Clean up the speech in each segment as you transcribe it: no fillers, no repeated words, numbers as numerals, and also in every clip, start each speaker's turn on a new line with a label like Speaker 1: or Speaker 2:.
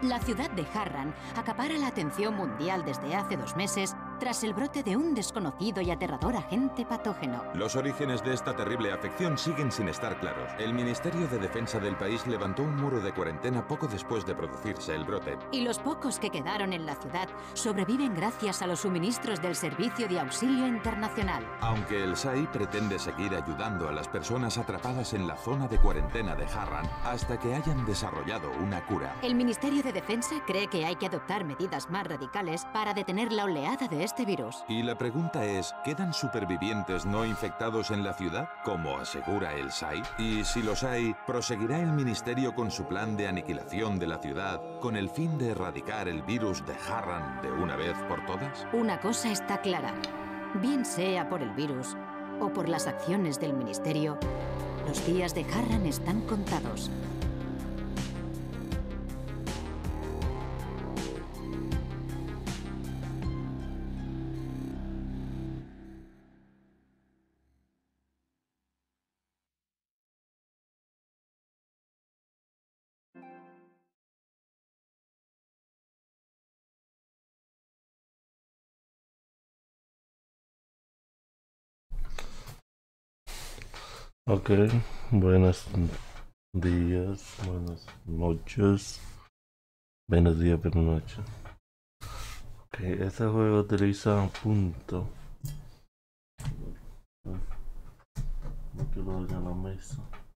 Speaker 1: La ciudad de Harran acapara la atención mundial desde hace 2 meses tras el brote de un desconocido y aterrador agente patógeno.
Speaker 2: Los orígenes de esta terrible afección siguen sin estar claros. El Ministerio de Defensa del país levantó un muro de cuarentena poco después de producirse el brote.
Speaker 1: Y los pocos que quedaron en la ciudad sobreviven gracias a los suministros del Servicio de Auxilio Internacional.
Speaker 2: Aunque el SAI pretende seguir ayudando a las personas atrapadas en la zona de cuarentena de Harran hasta que hayan desarrollado una cura.
Speaker 1: El Ministerio de Defensa cree que hay que adoptar medidas más radicales para detener la oleada de este virus.
Speaker 2: Y la pregunta es, ¿quedan supervivientes no infectados en la ciudad, como asegura el SAI? Y si los hay, ¿proseguirá el Ministerio con su plan de aniquilación de la ciudad con el fin de erradicar el virus de Harran de una vez por todas?
Speaker 1: Una cosa está clara. Bien sea por el virus o por las acciones del Ministerio, los días de Harran están contados.
Speaker 3: Ok, buenos días, buenas noches, buenos días, buenas noches. Ok, este juego utiliza punto. No quiero dañar la mesa.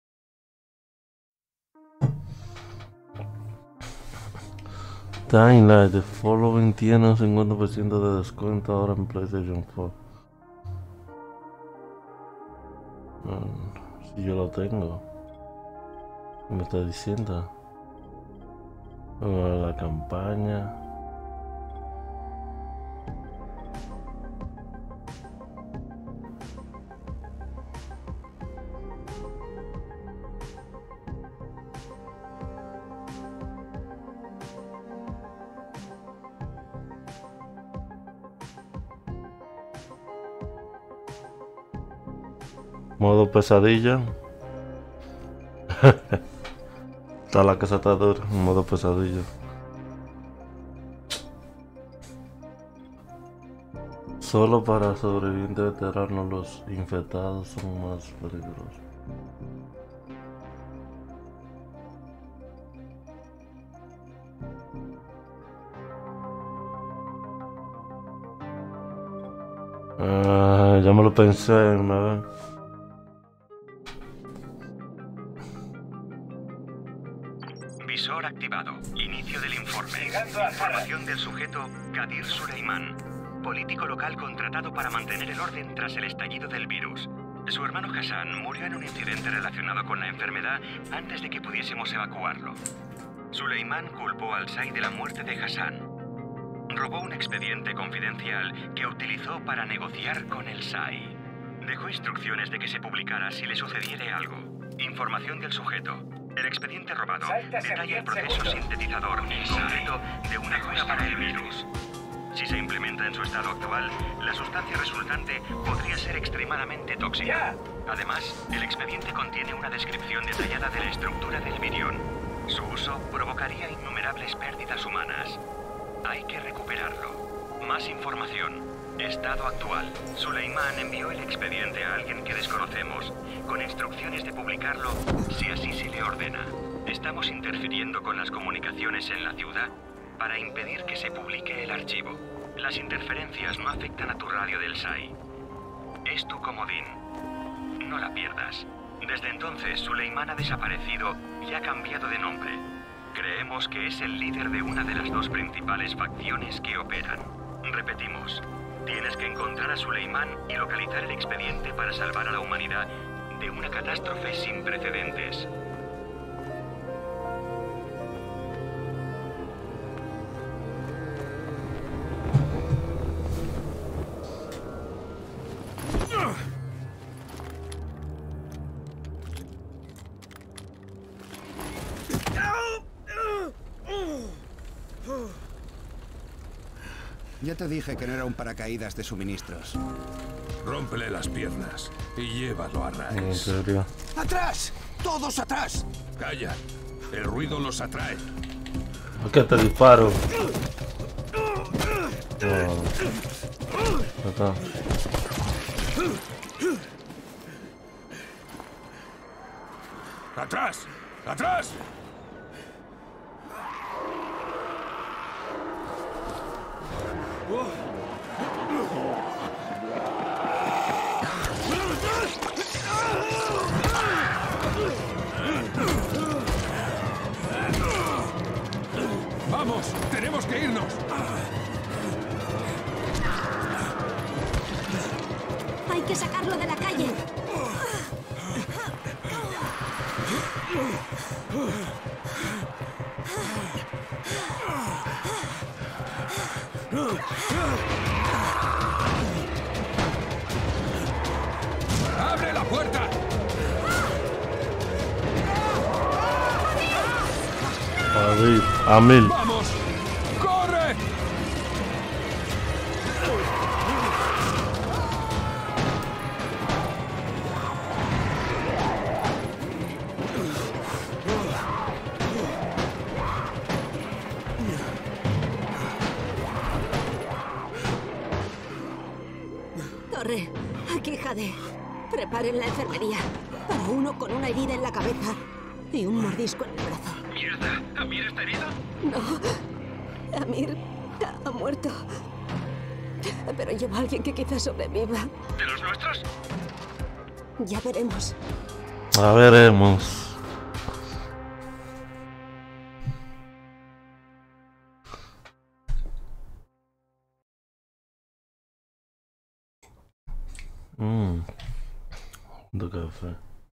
Speaker 3: Dying Light, the following tiene un 50% de descuento ahora en PlayStation 4. Si yo lo tengo, ¿qué me está diciendo? La campaña. Modo pesadilla. Está la casa está dura. Modo pesadilla. Solo para sobrevivientes veteranos los infectados son más peligrosos. Ya me lo pensé una vez.
Speaker 4: Visor activado. Inicio del informe. Información del sujeto Qadir Suleiman, político local contratado para mantener el orden tras el estallido del virus. Su hermano Hassan murió en un incidente relacionado con la enfermedad antes de que pudiésemos evacuarlo. Suleiman culpó al SAI de la muerte de Hassan. Robó un expediente confidencial que utilizó para negociar con el SAI. Dejó instrucciones de que se publicara si le sucediera algo. Información del sujeto. El expediente robado detalla el proceso sintetizador concreto de una cura para el virus. Si se implementa en su estado actual, la sustancia resultante podría ser extremadamente tóxica. Además, el expediente contiene una descripción detallada de la estructura del virión. Su uso provocaría innumerables pérdidas humanas. Hay que recuperarlo. Más información. Estado actual. Suleiman envió el expediente a alguien que desconocemos, con instrucciones de publicarlo si así se le ordena. Estamos interfiriendo con las comunicaciones en la ciudad para impedir que se publique el archivo. Las interferencias no afectan a tu radio del SAI. Es tu comodín. No la pierdas. Desde entonces, Suleiman ha desaparecido y ha cambiado de nombre. Creemos que es el líder de una de las 2 principales facciones que operan. Repetimos, tienes que encontrar a Suleiman y localizar el expediente para salvar a la humanidad de una catástrofe sin precedentes.
Speaker 5: Ya te dije que no era un paracaídas de suministros.
Speaker 6: Rómpele las piernas y llévalo a
Speaker 3: ¿En
Speaker 6: Rice.
Speaker 5: ¡Atrás! ¡Todos atrás!
Speaker 6: Calla. El ruido los atrae.
Speaker 3: ¿A qué te disparo? No. Acá.
Speaker 6: ¡Atrás! ¡Atrás! ¡Vamos! ¡Tenemos que irnos!
Speaker 7: Hay que sacarlo de la calle.
Speaker 6: ¡Abre la puerta!
Speaker 3: A mil.
Speaker 6: ¡Vamos! ¡Corre!
Speaker 7: Corre. Aquí, Jade. Preparen la enfermería. Para uno con una herida en la cabeza y un mordisco en el brazo.
Speaker 4: ¡Mierda! ¿Amir está herido?
Speaker 7: No. Amir ha muerto. Pero lleva a alguien que quizás sobreviva.
Speaker 4: ¿De los nuestros?
Speaker 7: Ya veremos.
Speaker 3: A veremos. De café.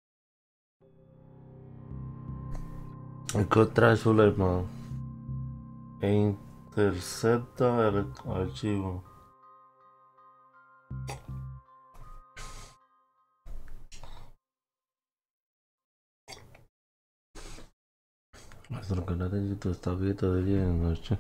Speaker 3: Encontrar Suleiman. E intercepta el archivo. Nuestro canal de YouTube está abierto de día y de noche.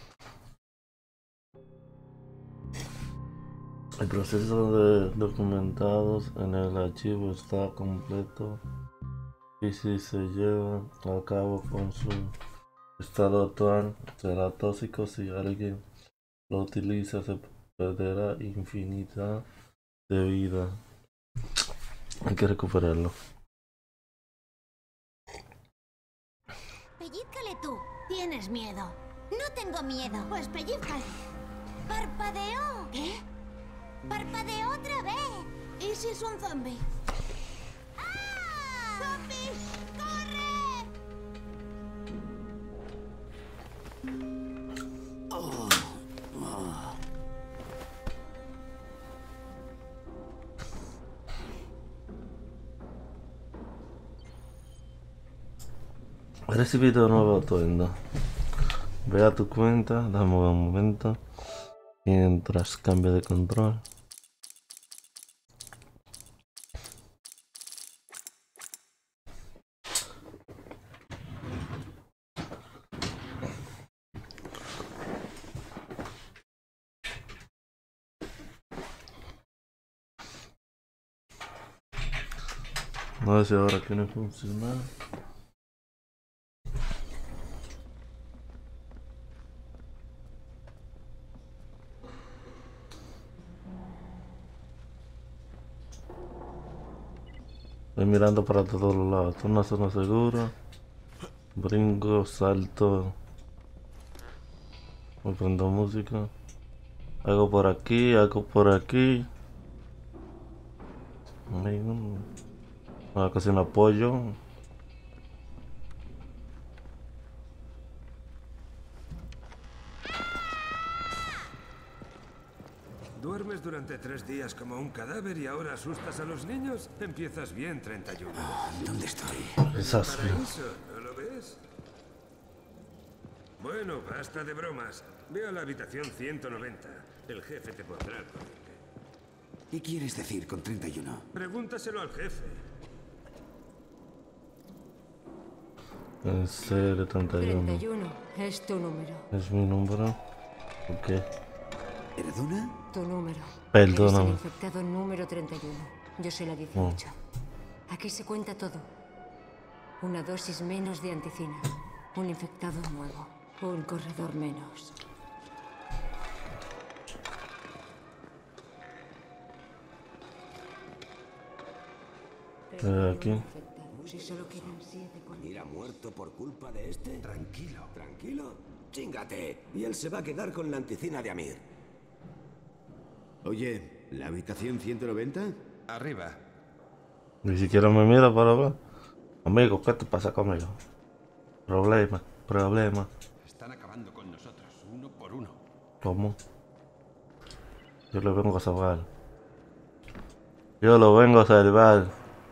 Speaker 3: El proceso de documentados en el archivo está completo y si se lleva a cabo con su estado actual será tóxico. Si alguien lo utiliza se perderá infinidad de vida. Hay que recuperarlo.
Speaker 8: Pellízcale tú. Tienes miedo. No tengo miedo. Pues pellízcale. Parpadeó. ¿Qué? ¡Parpadeó otra vez! ¿Y si es un zombie? ¡Ah! ¡Zombie! ¡Corre!
Speaker 3: He recibido nuevo atuendo. Ve a tu cuenta, dame un momento. Mientras cambio de control. No sé si ahora quiere funcionar. Estoy mirando para todos los lados. Esto es una zona segura. Brinco, salto. Me prendo música. Hago por aquí, hago por aquí. Casi un apoyo.
Speaker 6: ¿Duermes durante 3 días como un cadáver y ahora asustas a los niños? Empiezas bien, 31.
Speaker 5: ¿Dónde estoy?
Speaker 3: Esas.
Speaker 6: Paraíso, ¿no lo ves? Bueno, basta de bromas. Ve a la habitación 190. El jefe te pondrá al corriente.
Speaker 5: ¿Qué quieres decir con 31?
Speaker 6: Pregúntaselo al jefe.
Speaker 3: En serio, 31.
Speaker 7: 31 es tu número.
Speaker 3: Es mi número. Ok.
Speaker 5: ¿Perdona?
Speaker 7: Tu número.
Speaker 3: Perdóname.
Speaker 7: Eres el infectado número 31. Yo soy la 18. Aquí se cuenta todo. Una dosis menos de anticina. Un infectado nuevo. Un corredor menos.
Speaker 3: Aquí.
Speaker 7: Si solo quedan 7
Speaker 9: ¿Mira muerto por culpa de este?
Speaker 6: Tranquilo.
Speaker 9: ¿Tranquilo? Chíngate. Y él se va a quedar con la anticina de Amir.
Speaker 10: Oye, ¿la habitación 190?
Speaker 5: Arriba.
Speaker 3: Ni siquiera me mira para ver. Amigo, ¿qué te pasa conmigo? Problema.
Speaker 5: Están acabando con nosotros, uno por uno.
Speaker 3: ¿Cómo? Yo lo vengo a salvar. Yo lo vengo a salvar.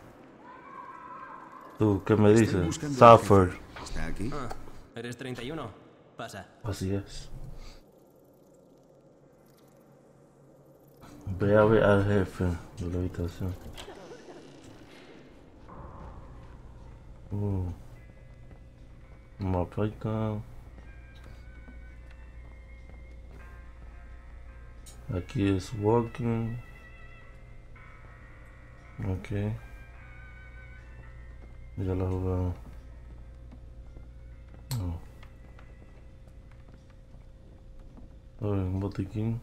Speaker 3: ¿Tú qué me dices? Safford.
Speaker 10: ¿Está aquí?
Speaker 11: Ah, ¿eres 31? Pasa.
Speaker 3: Así es. Ve a ver al jefe de la habitación. Mapita. Aquí es walking. Ok. Ya lo jugamos. A ver, un botiquín.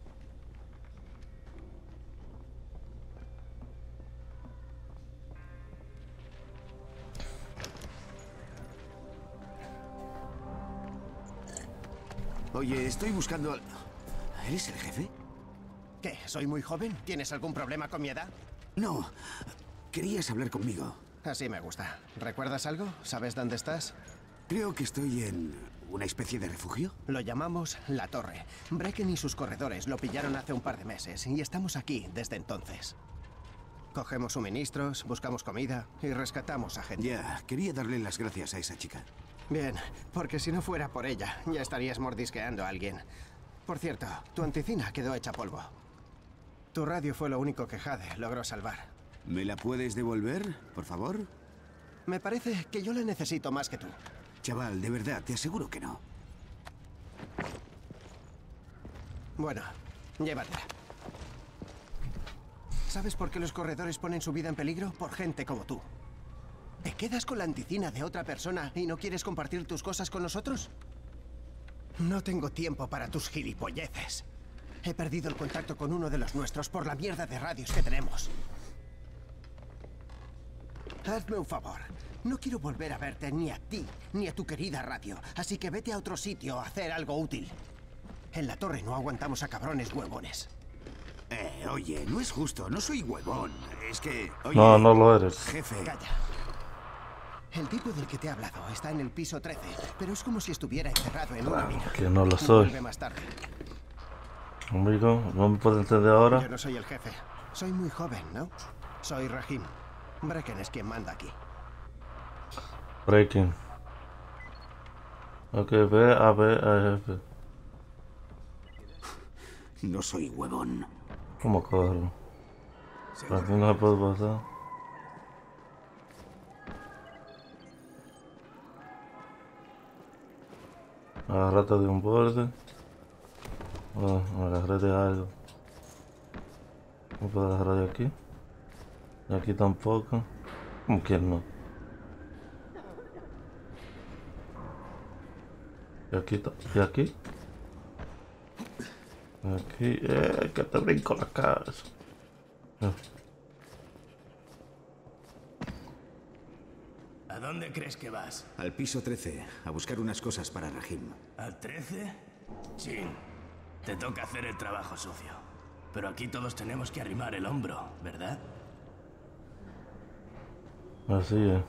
Speaker 10: Oye, estoy buscando al... ¿Eres el jefe?
Speaker 12: ¿Qué? ¿Soy muy joven? ¿Tienes algún problema con mi edad?
Speaker 10: No. Querías hablar conmigo.
Speaker 12: Así me gusta. ¿Recuerdas algo? ¿Sabes dónde estás?
Speaker 10: Creo que estoy en una especie de refugio.
Speaker 12: Lo llamamos La Torre. Brecken y sus corredores lo pillaron hace un par de meses y estamos aquí desde entonces. Cogemos suministros, buscamos comida y rescatamos a gente.
Speaker 10: Ya, quería darle las gracias a esa chica.
Speaker 12: Bien, porque si no fuera por ella, ya estarías mordisqueando a alguien. Por cierto, tu anticina quedó hecha polvo. Tu radio fue lo único que Jade logró salvar.
Speaker 10: ¿Me la puedes devolver, por favor?
Speaker 12: Me parece que yo la necesito más que tú.
Speaker 10: Chaval, de verdad, te aseguro que no.
Speaker 12: Bueno, llévatela. ¿Sabes por qué los corredores ponen su vida en peligro? Por gente como tú. ¿Te quedas con la anticina de otra persona y no quieres compartir tus cosas con nosotros? No tengo tiempo para tus gilipolleces. He perdido el contacto con uno de los nuestros por la mierda de radios que tenemos. Hazme un favor. No quiero volver a verte ni a ti, ni a tu querida radio. Así que vete a otro sitio a hacer algo útil. En la torre no aguantamos a cabrones huevones.
Speaker 10: Oye, no es justo. No soy huevón. Es que... Oye,
Speaker 3: no, no lo eres.
Speaker 10: Jefe.
Speaker 12: Calla. El tipo del que te he hablado está en el piso 13, pero es como si estuviera encerrado en una mina.
Speaker 3: Que no lo soy.
Speaker 12: Vuelve más tarde.
Speaker 3: Amigo, no me puedo entender ahora.
Speaker 12: Yo no soy el jefe. Soy muy joven, ¿no? Soy Rahim. Brecken es quien manda aquí.
Speaker 3: Brecken. Ok, ve a ver al jefe.
Speaker 10: No soy huevón.
Speaker 3: ¿Cómo corro? Aquí no se puede pasar. Agárrate de un borde. Oh, me agarré de algo. No puedo agarrar de aquí. De aquí tampoco. ¿Cómo que no? Y aquí. ¿Y aquí? Aquí. Que te brinco la casa.
Speaker 9: ¿A dónde crees que vas?
Speaker 10: Al piso 13, a buscar unas cosas para Rahim.
Speaker 9: ¿Al 13? Chin. Te toca hacer el trabajo sucio. Pero aquí todos tenemos que arrimar el hombro, ¿verdad?
Speaker 3: Así es.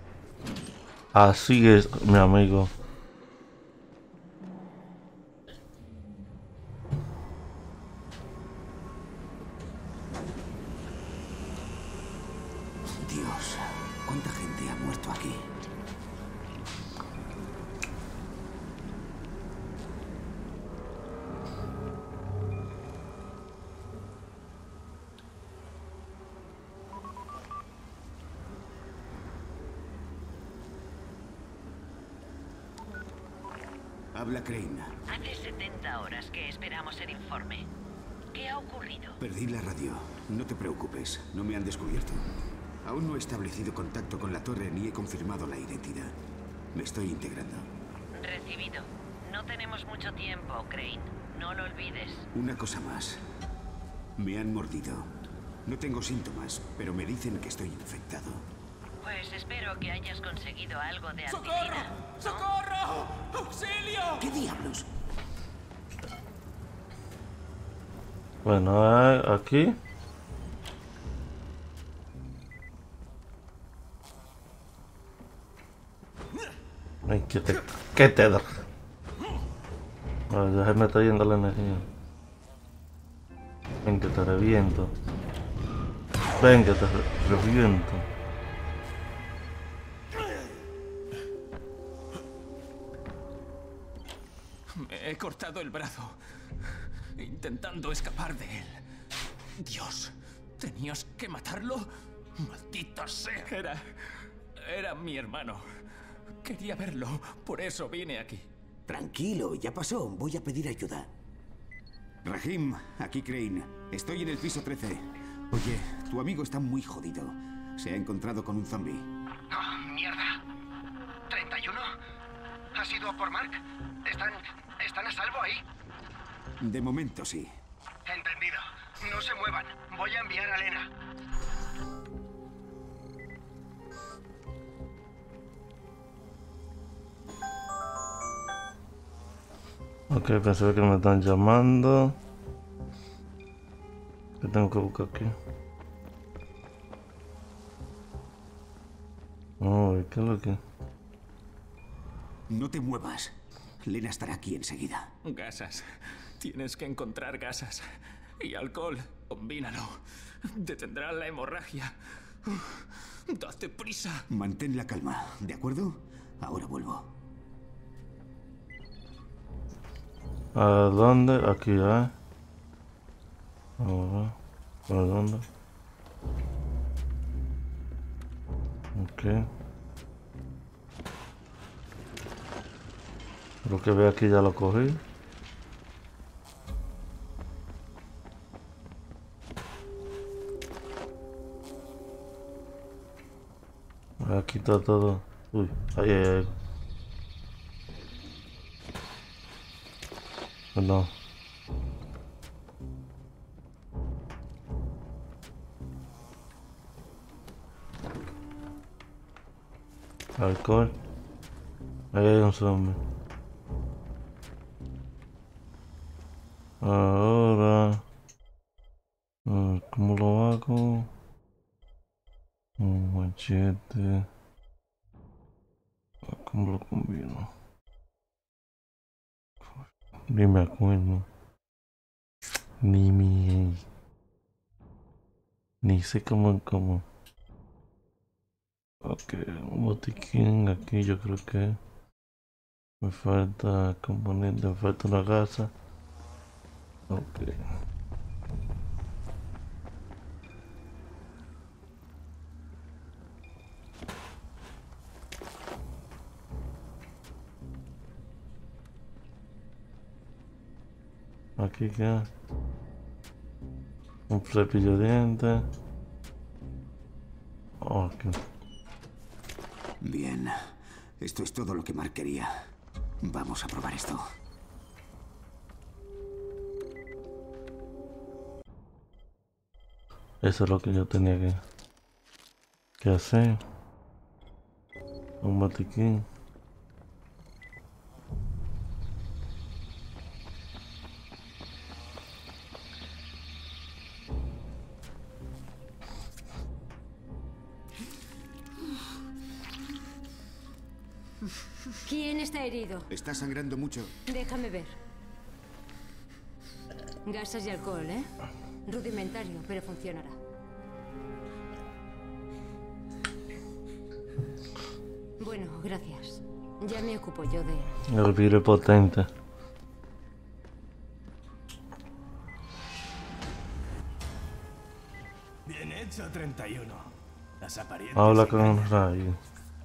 Speaker 3: Así es, mi amigo.
Speaker 10: Dios, ¿cuánta gente ha muerto aquí? Habla Crane.
Speaker 13: Hace 70 horas que esperamos el informe. ¿Qué ha ocurrido?
Speaker 10: Perdí la radio. No te preocupes, no me han descubierto. Aún no he establecido contacto con la torre ni he confirmado la identidad. Me estoy integrando.
Speaker 13: Recibido. No tenemos mucho tiempo, Crane. No lo olvides.
Speaker 10: Una cosa más. Me han mordido. No tengo síntomas, pero me dicen que estoy infectado.
Speaker 13: Pues espero que hayas conseguido algo de anticina.
Speaker 14: ¡Socorro! ¡Auxilio!
Speaker 10: ¿Qué diablos?
Speaker 3: Bueno, aquí. Ay, ¿qué te da? Ay, ya se me está yendo la energía. Ven que te reviento. Ven que te reviento.
Speaker 14: Me he cortado el brazo, intentando escapar de él. Dios, ¿tenías que matarlo? ¡Maldita sea! Era mi hermano. Quería verlo, por eso vine aquí.
Speaker 10: Tranquilo, ya pasó. Voy a pedir ayuda. Rahim, aquí Crane. Estoy en el piso 13. Oye, tu amigo está muy jodido. Se ha encontrado con un zombie.
Speaker 15: ¡Oh, mierda! ¿31? ¿Has ido a por Mark? ¿Están a salvo ahí?
Speaker 10: De momento sí.
Speaker 15: Entendido. No se muevan. Voy a enviar a Lena.
Speaker 3: Ok, pensé que me están llamando. ¿Qué tengo que buscar aquí? Oh, ¿qué es lo que?
Speaker 10: No te muevas. Lena estará aquí enseguida.
Speaker 14: Gasas. Tienes que encontrar gasas. Y alcohol. Combínalo. Detendrá la hemorragia. Date prisa.
Speaker 10: Mantén la calma, ¿de acuerdo? Ahora vuelvo.
Speaker 3: ¿A dónde? Aquí, ¿eh? Ahora, ¿para dónde? Ok. Lo que ve aquí ya lo cogí. Aquí está todo. Uy, ahí hay algo. No. Alcohol. Ahí hay un zombie. Ahora, ¿cómo lo hago? Un machete. ¿Cómo lo combino? Ni me acuerdo. Ni sé cómo. Ok, un botiquín aquí yo creo que me falta componente, me falta una gasa. Ok. Aquí queda un cepillo de dientes. Ok.
Speaker 10: Bien, esto es todo lo que Mark quería. Vamos a probar esto.
Speaker 3: Eso es lo que yo tenía que hacer. Un botiquín.
Speaker 16: ¿Quién está herido?
Speaker 10: Está sangrando mucho.
Speaker 16: Déjame ver. Gasas y alcohol, ¿eh? Rudimentario, pero funcionará. Bueno, gracias. Ya me ocupo yo de...
Speaker 3: El virus potente.
Speaker 9: Bien hecho, 31. Las apariencias...
Speaker 3: Habla con Ray.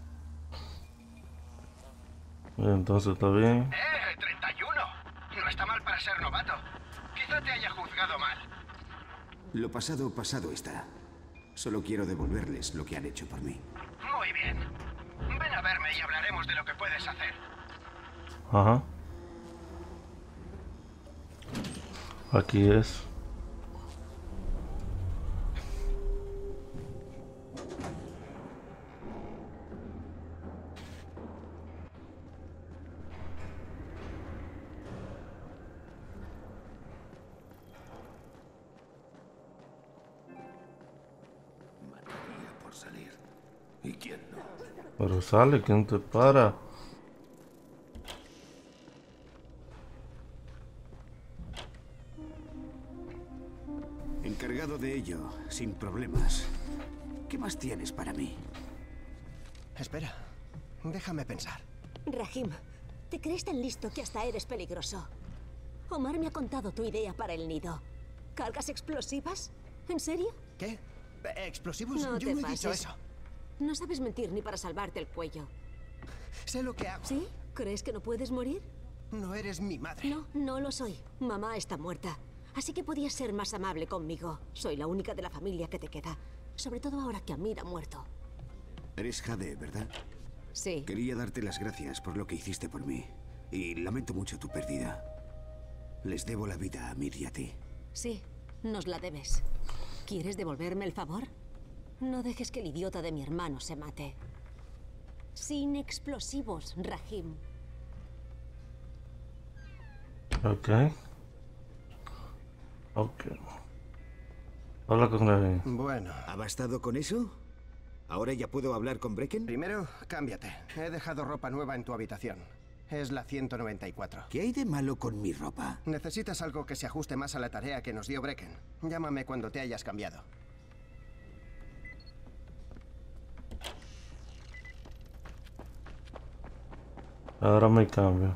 Speaker 3: Entonces está bien.
Speaker 15: 31. No está mal para ser novato. Quizá te haya juzgado mal.
Speaker 10: Lo pasado, pasado está. Solo quiero devolverles lo que han hecho por mí.
Speaker 15: Muy bien. Ven a verme y hablaremos de lo que puedes hacer.
Speaker 3: Ajá. Aquí es.
Speaker 9: Mataría por salir. ¿Y quién no?
Speaker 3: Pero sale, ¿quién te para?
Speaker 10: Encargado de ello, sin problemas. ¿Qué más tienes para mí?
Speaker 12: Espera, déjame pensar.
Speaker 7: Rahim, ¿te crees tan listo que hasta eres peligroso? Omar me ha contado tu idea para el nido. ¿Cargas explosivas? ¿En serio?
Speaker 12: ¿Qué? ¿Explosivos?
Speaker 7: No
Speaker 12: Yo
Speaker 7: te
Speaker 12: no he dicho
Speaker 7: pases.
Speaker 12: eso.
Speaker 7: No sabes mentir ni para salvarte el cuello.
Speaker 12: Sé lo que hago.
Speaker 7: ¿Sí? ¿Crees que no puedes morir?
Speaker 12: No eres mi madre.
Speaker 7: No, no lo soy. Mamá está muerta. Así que podías ser más amable conmigo. Soy la única de la familia que te queda. Sobre todo ahora que Amir ha muerto.
Speaker 10: Eres Jade, ¿verdad?
Speaker 7: Sí.
Speaker 10: Quería darte las gracias por lo que hiciste por mí. Y lamento mucho tu pérdida. Les debo la vida a Amir y a ti.
Speaker 7: Sí, nos la debes. ¿Quieres devolverme el favor? No dejes que el idiota de mi hermano se mate. Sin explosivos, Rahim.
Speaker 3: Ok. Ok. Habla con él.
Speaker 12: Bueno.
Speaker 10: ¿Ha bastado con eso? ¿Ahora ya puedo hablar con Brecken?
Speaker 12: Primero, cámbiate. He dejado ropa nueva en tu habitación. Es la 194.
Speaker 10: ¿Qué hay de malo con mi ropa?
Speaker 12: Necesitas algo que se ajuste más a la tarea que nos dio Brecken. Llámame cuando te hayas cambiado.
Speaker 3: Ahora me cambio.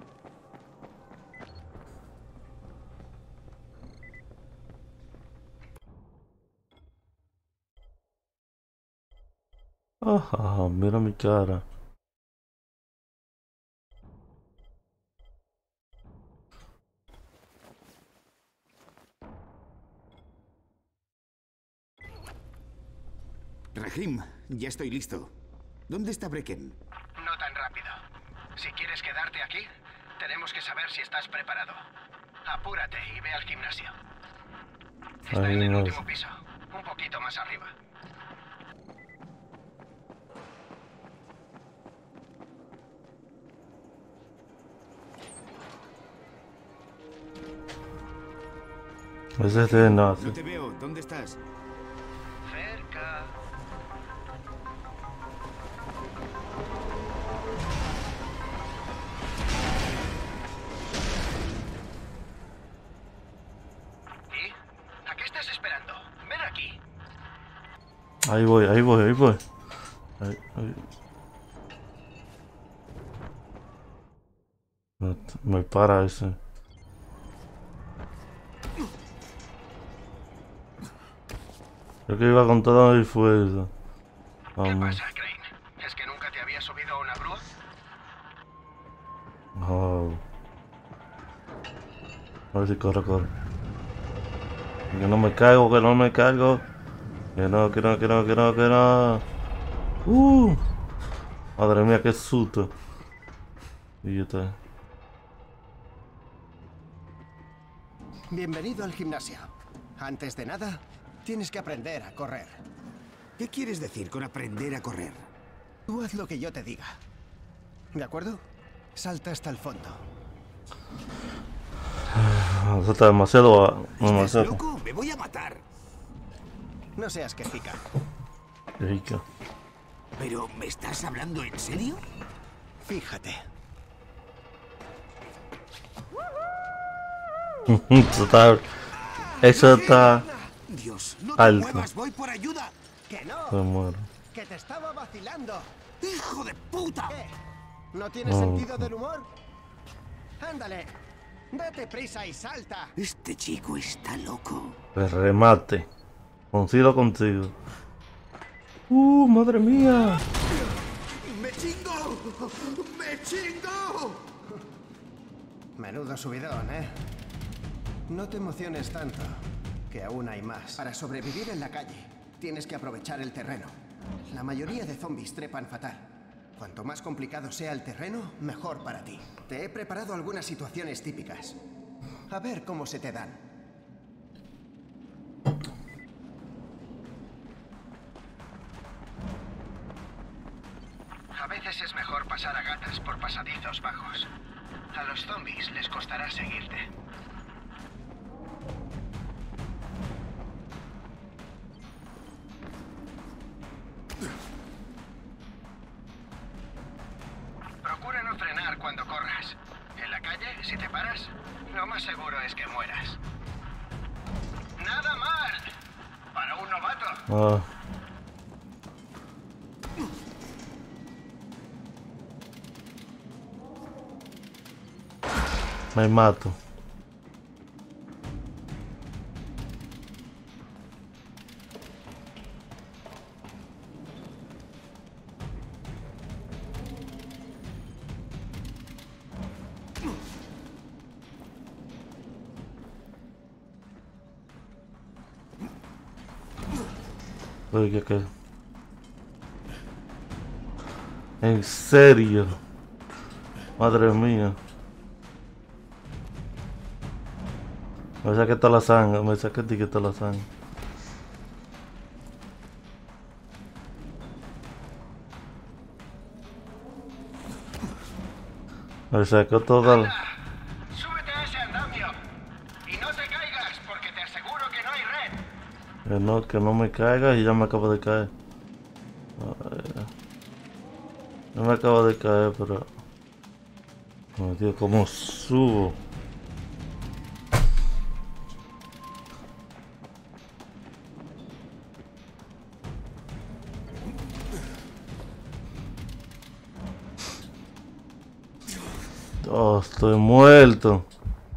Speaker 3: Ajá, mira mi cara.
Speaker 10: Rahim, ya estoy listo. ¿Dónde está Brecken?
Speaker 15: No tan rápido. Si quieres quedarte aquí, tenemos que saber si estás preparado. Apúrate y ve al gimnasio. Está en el último piso, un poquito más arriba.
Speaker 3: Ese es de nazi.
Speaker 10: No te veo. ¿Dónde estás?
Speaker 15: Cerca. ¿Y? ¿A qué estás esperando? Ven aquí.
Speaker 3: Ahí voy, ahí voy, ahí voy. Ahí. Me para ese. Yo que iba con toda mi fuerza.
Speaker 15: ¿Qué pasa, Crane? ¿Es que nunca te había subido a una grúa?
Speaker 3: Oh. A ver si corre. Que no me caigo, que no me caigo. Que no. Madre mía, qué susto. Y yo está.
Speaker 12: Bienvenido al gimnasio. Antes de nada, tienes que aprender a correr.
Speaker 10: ¿Qué quieres decir con aprender a correr?
Speaker 12: Tú haz lo que yo te diga. ¿De acuerdo? Salta hasta el fondo.
Speaker 3: Eso está demasiado.
Speaker 10: ¿Estás loco? Me voy a matar.
Speaker 12: No seas quejica.
Speaker 3: Rica.
Speaker 10: ¿Pero me estás hablando en serio?
Speaker 12: Fíjate.
Speaker 3: Eso está
Speaker 10: Dios, no te
Speaker 3: alto.
Speaker 10: muevas, voy por ayuda.
Speaker 12: ¡Que no!
Speaker 3: Se muere.
Speaker 12: ¡Que te estaba vacilando!
Speaker 10: ¡Hijo de puta!
Speaker 12: ¿Qué? ¿No tienes sentido del humor? ¡Ándale! ¡Date prisa y salta!
Speaker 10: Este chico está loco.
Speaker 3: El remate. Consigo. Madre mía.
Speaker 10: ¡Me chingo! ¡Me chingo!
Speaker 12: Menudo subidón, ¿eh? No te emociones tanto, que aún hay más. Para sobrevivir en la calle, tienes que aprovechar el terreno. La mayoría de zombies trepan fatal. Cuanto más complicado sea el terreno, mejor para ti. Te he preparado algunas situaciones típicas. A ver cómo se te dan.
Speaker 15: corras es mejor pasar a gatas por pasadizos bajos. A los zombies les costará seguirte. Procura no frenar cuando corras. En la calle, si te paras, lo más seguro es que mueras. ¡Nada mal! Para un novato.
Speaker 3: Me mato. Oye, ¿qué? ¿En serio? Madre mía. Me saqué toda la sangre, me saqué toda la sangre. Me sacó toda la...
Speaker 15: Súbete a ese andamio y no te caigas porque te aseguro que no hay red.
Speaker 3: Que no me caiga y ya me acabo de caer. No me acabo de caer, pero... Oh, Dios, ¿cómo subo? Oh, estoy muerto.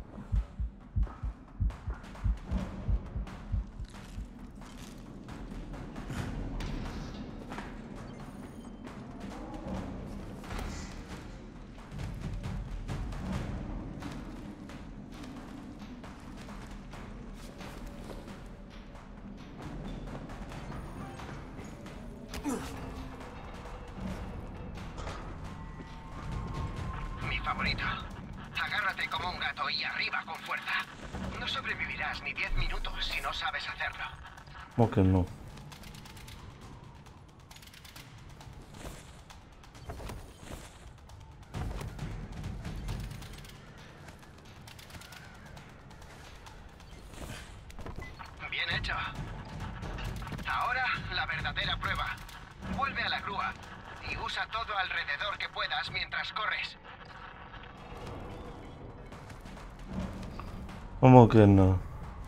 Speaker 15: Favorito. Agárrate como un gato y arriba con fuerza. No sobrevivirás ni 10 minutos si no sabes hacerlo.
Speaker 3: ¿Cómo que no?
Speaker 15: Bien hecho. Ahora la verdadera prueba. Vuelve a la grúa y usa todo alrededor que puedas mientras corres.
Speaker 3: ¿Cómo que no?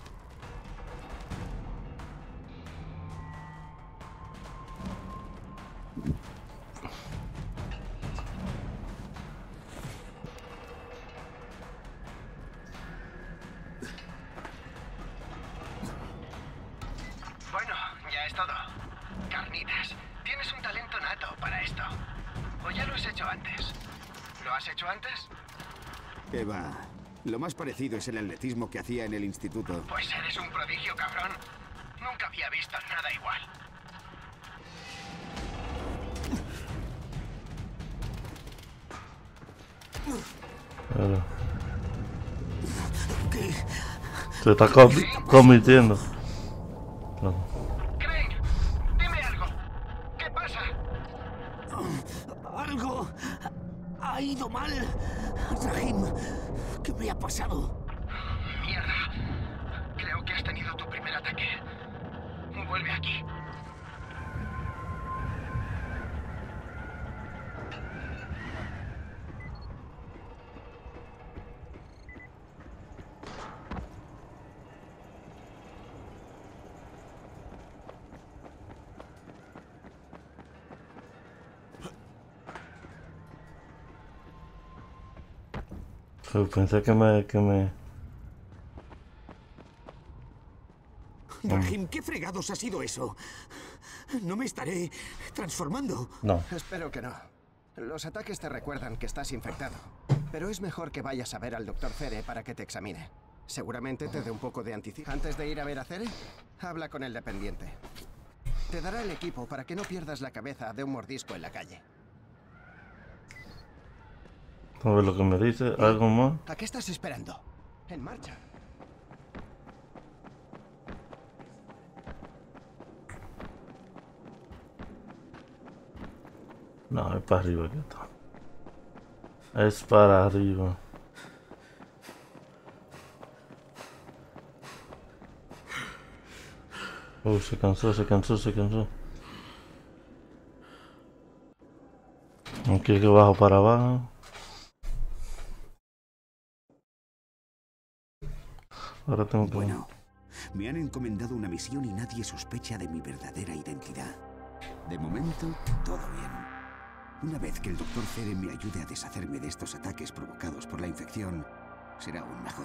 Speaker 15: Bueno, ya es todo. Carnitas, tienes un talento nato para esto. ¿O ya lo has hecho antes? ¿Lo has hecho antes?
Speaker 10: ¿Qué va? Lo más parecido es el atletismo que hacía en el instituto.
Speaker 15: Pues eres un prodigio, cabrón. Nunca había visto nada igual.
Speaker 3: Claro. Se está convirtiendo. No.
Speaker 15: Crane, dime algo. ¿Qué pasa?
Speaker 10: Algo ha ido mal. Rahim, ¿qué me ha pasado?
Speaker 15: Mierda. Creo que has tenido tu primer ataque. Vuelve aquí.
Speaker 3: Pensé que me...
Speaker 10: Rahim, ¿qué fregados ha sido eso? No me estaré transformando.
Speaker 3: No.
Speaker 12: Espero que no. Los ataques te recuerdan que estás infectado. Pero es mejor que vayas a ver al Dr. Cere para que te examine. Seguramente te dé un poco de anticipio. Antes de ir a ver a Cere, habla con el dependiente. Te dará el equipo para que no pierdas la cabeza de un mordisco en la calle.
Speaker 3: A ver lo que me dice. ¿Algo más?
Speaker 12: ¿A qué estás esperando? En marcha.
Speaker 3: No, es para arriba que está. Es para arriba. Se cansó. Aquí que bajo para abajo. Ahora tengo que...
Speaker 10: Bueno, me han encomendado una misión y nadie sospecha de mi verdadera identidad. De momento, todo bien. Una vez que el Dr. Zere me ayude a deshacerme de estos ataques provocados por la infección, será aún mejor.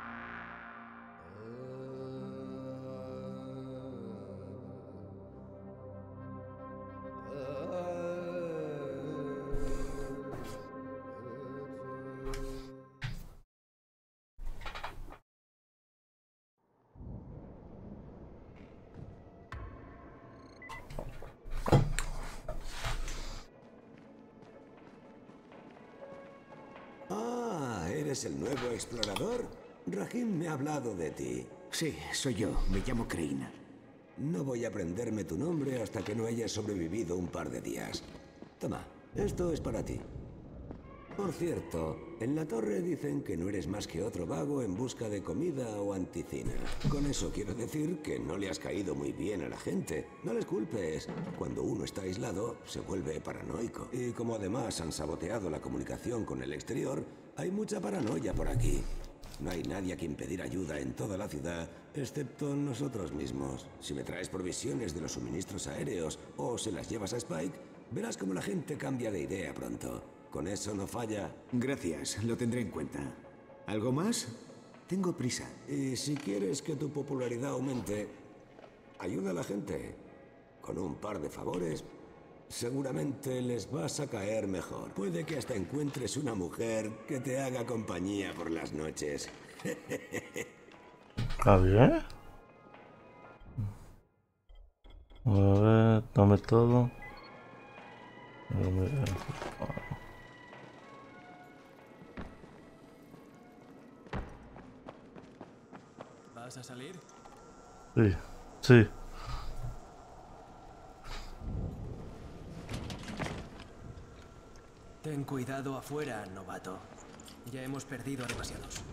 Speaker 17: ¿Eres el nuevo explorador? Rahim me ha hablado de ti.
Speaker 10: Sí, soy yo. Me llamo Crane.
Speaker 17: No voy a aprenderme tu nombre hasta que no hayas sobrevivido un par de días. Toma, esto es para ti. Por cierto, en la torre dicen que no eres más que otro vago en busca de comida o anticina. Con eso quiero decir que no le has caído muy bien a la gente. No les culpes. Cuando uno está aislado, se vuelve paranoico. Y como además han saboteado la comunicación con el exterior, hay mucha paranoia por aquí. No hay nadie a quien pedir ayuda en toda la ciudad, excepto nosotros mismos. Si me traes provisiones de los suministros aéreos o se las llevas a Spike, verás cómo la gente cambia de idea pronto. Con eso no falla.
Speaker 10: Gracias, lo tendré en cuenta. ¿Algo más? Tengo prisa.
Speaker 17: Y si quieres que tu popularidad aumente, ayuda a la gente. Con un par de favores, seguramente les vas a caer mejor. Puede que hasta encuentres una mujer que te haga compañía por las noches.
Speaker 3: ¿Está bien? A ver, dame todo.
Speaker 11: ¿Vas a salir?
Speaker 3: Sí.
Speaker 11: Ten cuidado afuera, novato. Ya hemos perdido a demasiados.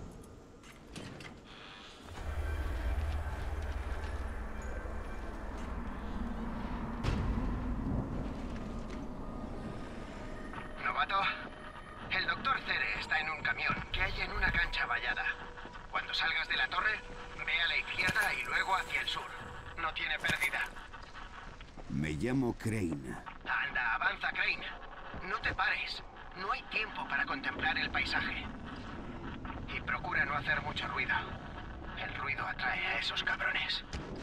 Speaker 15: Novato, el Dr. Zere está en un camión que hay en una cancha vallada. Cuando salgas de la torre, ve a la izquierda y luego hacia el sur. No tiene pérdida.
Speaker 10: Me llamo Crane.
Speaker 15: Anda, avanza, Crane. No te pares. No hay tiempo para contemplar el paisaje. Y procura no hacer mucho ruido. El ruido atrae a esos cabrones.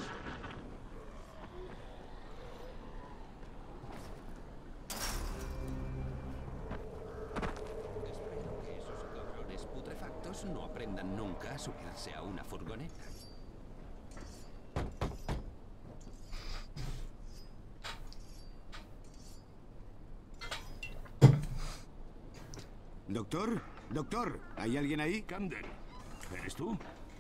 Speaker 18: Espero que esos cabrones putrefactos no aprendan nunca a subirse a una furgoneta.
Speaker 10: Doctor, ¿hay alguien ahí?
Speaker 9: Camden, ¿eres tú?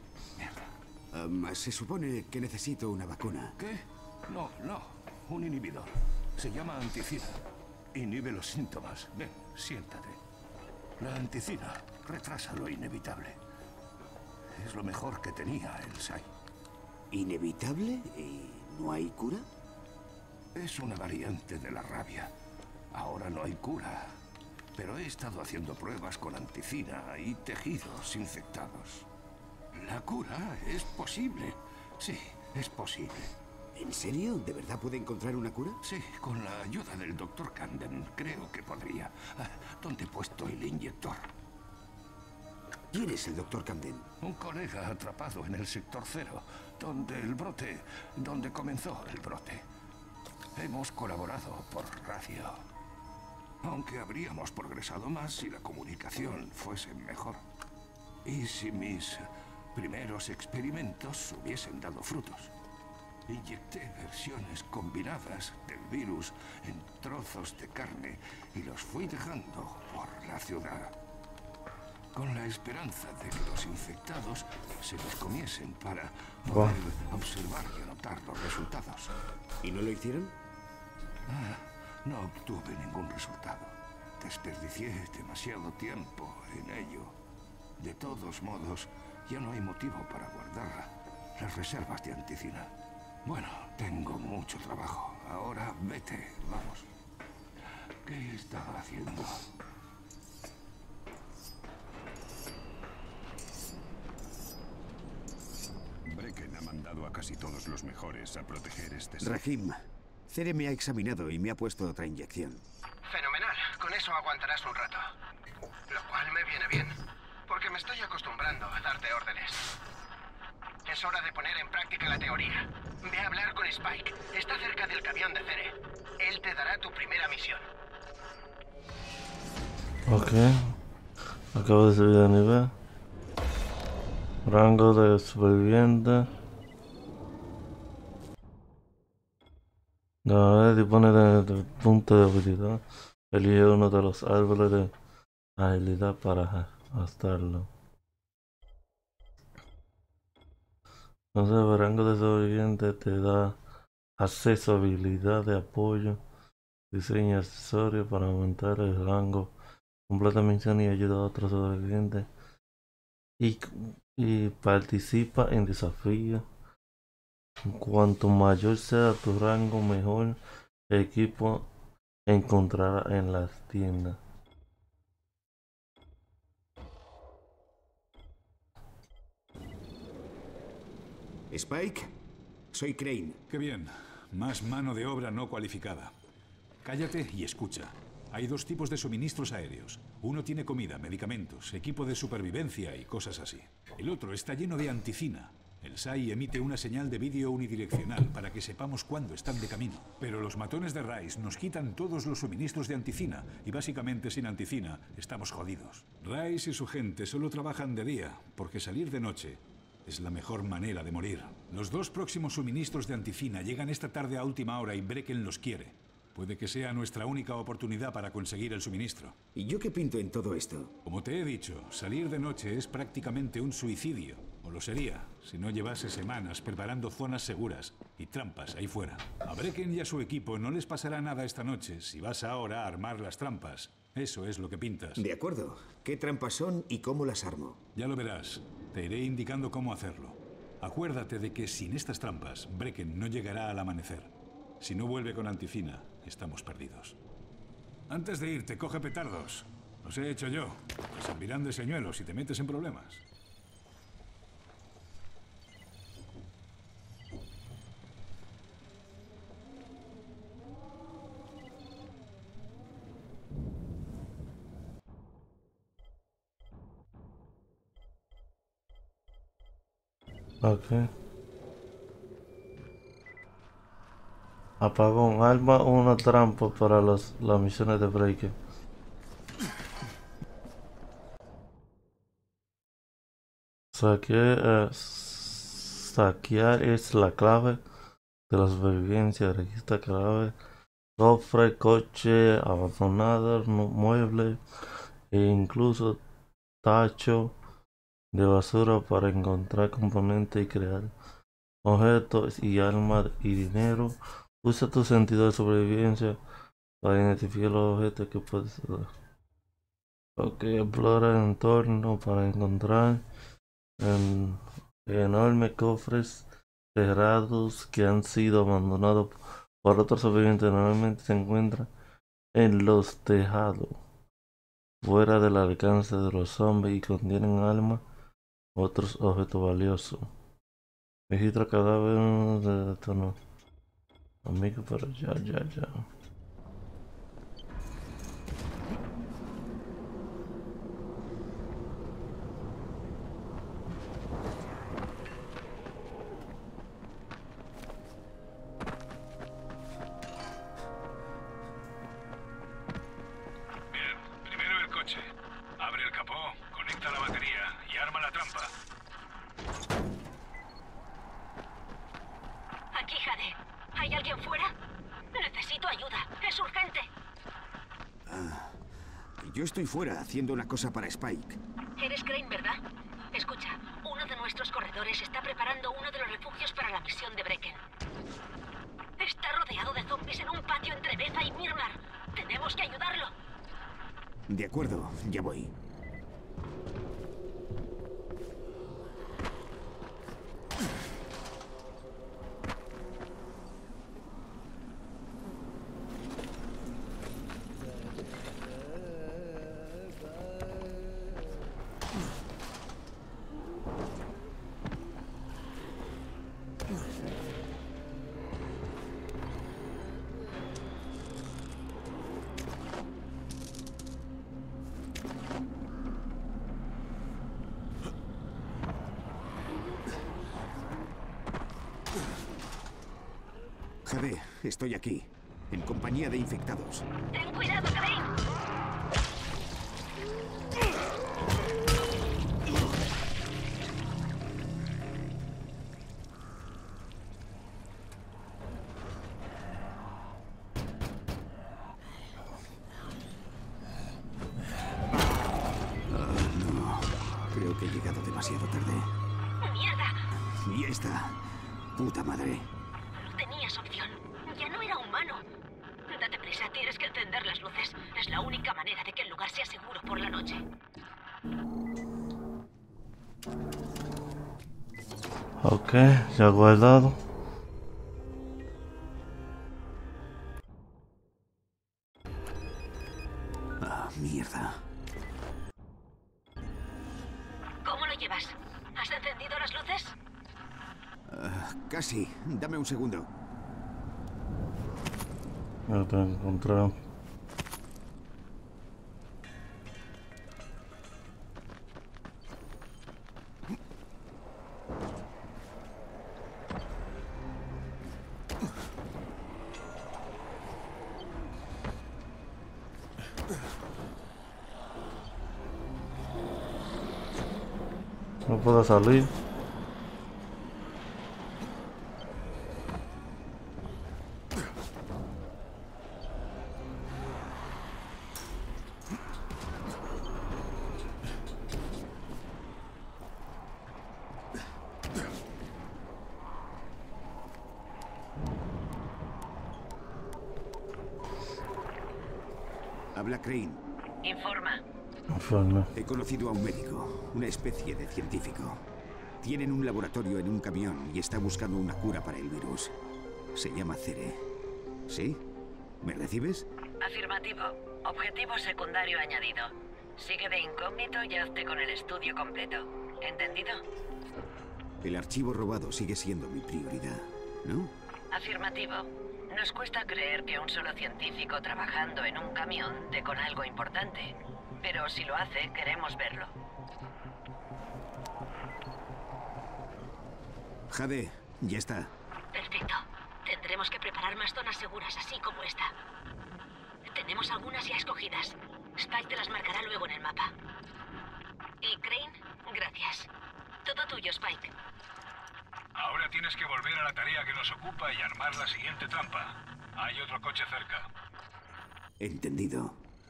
Speaker 10: Se supone que necesito una vacuna.
Speaker 9: ¿Qué? No, un inhibidor. Se llama anticina. Inhibe los síntomas. Ven, siéntate. La anticina retrasa lo inevitable. Es lo mejor que tenía el SAI.
Speaker 10: ¿Inevitable? ¿Y no hay cura?
Speaker 9: Es una variante de la rabia. Ahora no hay cura. Pero he estado haciendo pruebas con anticina y tejidos infectados. La cura es posible. Sí, es posible.
Speaker 10: ¿En serio? ¿De verdad puede encontrar una cura?
Speaker 9: Sí, con la ayuda del Dr. Camden creo que podría. ¿Dónde he puesto el inyector?
Speaker 10: ¿Quién es el Dr. Camden?
Speaker 9: Un colega atrapado en el sector 0, donde comenzó el brote. Hemos colaborado por radio. Aunque habríamos progresado más si la comunicación fuese mejor. Y si mis primeros experimentos hubiesen dado frutos. Inyecté versiones combinadas del virus en trozos de carne y los fui dejando por la ciudad. Con la esperanza de que los infectados se los comiesen para poder observar y anotar los resultados.
Speaker 10: ¿Y no lo hicieron?
Speaker 9: No obtuve ningún resultado. Desperdicié demasiado tiempo en ello. De todos modos, ya no hay motivo para guardar las reservas de anticina. Bueno, tengo mucho trabajo. Ahora vete, vamos. ¿Qué estaba haciendo?
Speaker 10: Brecken ha mandado a casi todos los mejores a proteger este...
Speaker 19: Rahim, Cere me ha examinado y me ha puesto otra inyección.
Speaker 15: Fenomenal. Con eso aguantarás un rato. Lo cual me viene bien, porque me estoy acostumbrando a darte órdenes. Es hora de poner en práctica la teoría. Ve a hablar con Spike. Está cerca del camión de Cere. Él te dará tu primera misión.
Speaker 3: Ok. Acabo de subir de nivel. Rango de superviviente. No, dispone de punto de habilidad. Elige uno de los árboles de agilidad para gastarlo. Entonces el rango de sobreviviente te da acceso a habilidad de apoyo, diseño y accesorios para aumentar el rango, completa misión y ayuda a otros sobrevivientes y participa en desafíos. Cuanto mayor sea tu rango, mejor equipo encontrarás en las tiendas.
Speaker 19: Spike, soy Crane.
Speaker 20: Qué bien. Más mano de obra no cualificada. Cállate y escucha. Hay dos tipos de suministros aéreos. Uno tiene comida, medicamentos, equipo de supervivencia y cosas así. El otro está lleno de anticina. El SAI emite una señal de vídeo unidireccional para que sepamos cuándo están de camino. Pero los matones de Rice nos quitan todos los suministros de anticina y básicamente sin anticina estamos jodidos. Rice y su gente solo trabajan de día porque salir de noche es la mejor manera de morir. Los dos próximos suministros de anticina llegan esta tarde a última hora y Brecken los quiere. Puede que sea nuestra única oportunidad para conseguir el suministro.
Speaker 19: ¿Y yo qué pinto en todo esto?
Speaker 20: Como te he dicho, salir de noche es prácticamente un suicidio. O lo sería, si no llevase semanas preparando zonas seguras y trampas ahí fuera. A Brecken y a su equipo no les pasará nada esta noche si vas ahora a armar las trampas. Eso es lo que pintas.
Speaker 19: De acuerdo. ¿Qué trampas son y cómo las armo?
Speaker 20: Ya lo verás. Te iré indicando cómo hacerlo. Acuérdate de que sin estas trampas, Brecken no llegará al amanecer. Si no vuelve con anticina, estamos perdidos. Antes de irte, coge petardos. Los he hecho yo. Te servirán de señuelo si te metes en problemas.
Speaker 3: Ok. Apagón. Arma una trampa para las misiones de Brecken. Saquear es la clave de la supervivencia. Registra clave, cofre, coche, abandonado, mueble e incluso tacho de basura para encontrar componentes y crear objetos y armas y dinero. Usa tu sentido de supervivencia para identificar los objetos que puedes usar. Ok, explora el entorno para encontrar enormes cofres cerrados que han sido abandonados por otros sobrevivientes. Normalmente se encuentran en los tejados, fuera del alcance de los zombies, y contienen armas u otros objetos valiosos. Registra cadáver de esto no. Amigo, pero ya.
Speaker 19: Yo estoy fuera haciendo una cosa para Spike.
Speaker 7: Eres Crane, ¿verdad? Escucha, uno de nuestros corredores está preparando uno de los refugios para la misión de Brecken. Está rodeado de zombies en un patio entre Beza y Mirmar. Tenemos que ayudarlo.
Speaker 19: De acuerdo, ya voy. Jade, estoy aquí, en compañía de infectados.
Speaker 7: Ten cuidado, Crane.
Speaker 19: No, creo que he llegado demasiado tarde.
Speaker 7: ¡Mierda!
Speaker 19: Y esta, puta madre.
Speaker 7: No tenías opción. Ya no era humano. Date prisa, tienes que encender las luces. Es la única manera de que el lugar sea seguro por la noche.
Speaker 3: Ok, ya guardado.
Speaker 19: Ah, mierda.
Speaker 7: ¿Cómo lo llevas? ¿Has encendido las luces?
Speaker 19: Casi. Dame un segundo.
Speaker 3: Ya te encontré. No puedo salir.
Speaker 19: Habla Crane.
Speaker 13: Informa.
Speaker 19: He conocido a un médico, una especie de científico. Tienen un laboratorio en un camión y está buscando una cura para el virus. Se llama Cere. ¿Sí? ¿Me recibes?
Speaker 13: Afirmativo. Objetivo secundario añadido. Sigue de incógnito y hazte con el estudio completo. ¿Entendido?
Speaker 19: El archivo robado sigue siendo mi prioridad, ¿no?
Speaker 13: Afirmativo. Nos cuesta creer que un solo científico trabajando en un camión dé con algo importante. Pero si lo hace, queremos verlo.
Speaker 19: Jade, ya está.
Speaker 7: Perfecto. Tendremos que preparar más zonas seguras, así como esta. Tenemos algunas ya escogidas. Spike te las marcará luego en el mapa. Y Crane, gracias. Todo tuyo, Spike.
Speaker 20: Ahora tienes que volver a la tarea que nos ocupa y armar la siguiente trampa. Hay otro coche cerca.
Speaker 19: Entendido.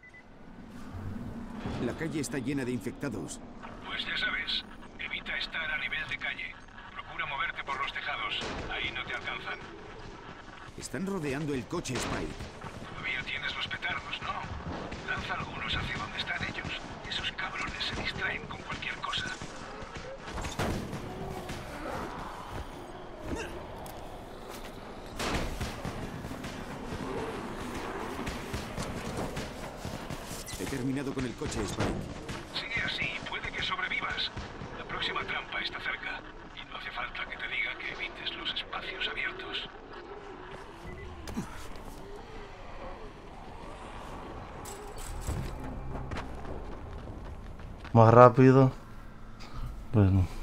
Speaker 19: La calle está llena de infectados.
Speaker 20: Pues ya sabes, evita estar a nivel de calle. Procura moverte por los tejados. Ahí no te alcanzan.
Speaker 19: Están rodeando el coche, Spike.
Speaker 20: Todavía tienes los petardos, ¿no? Lanza algunos hacia donde están ellos. Esos cabrones se distraen con cualquier cosa.
Speaker 19: He terminado con el coche, Spike.
Speaker 20: Sigue así, puede que sobrevivas. La próxima trampa está cerca. Y no hace falta que te diga que evites los espacios abiertos.
Speaker 3: Más rápido. Bueno.